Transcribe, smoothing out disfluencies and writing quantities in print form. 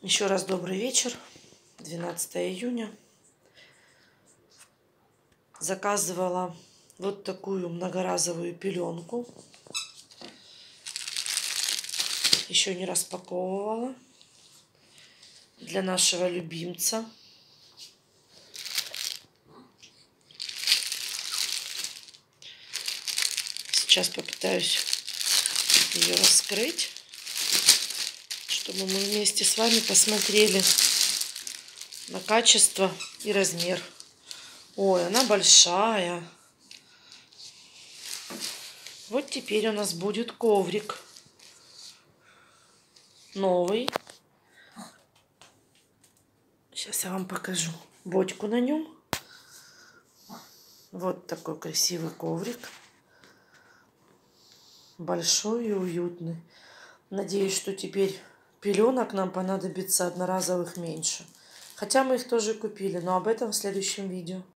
Еще раз добрый вечер. 12 июня. Заказывала вот такую многоразовую пеленку. Еще не распаковывала. Для нашего любимца. Сейчас попытаюсь ее раскрыть, чтобы мы вместе с вами посмотрели на качество и размер. Ой, она большая. Вот теперь у нас будет коврик. Новый. Сейчас я вам покажу бочку на нем. Вот такой красивый коврик. Большой и уютный. Надеюсь, что теперь пеленок нам понадобится одноразовых меньше. Хотя мы их тоже купили, но об этом в следующем видео.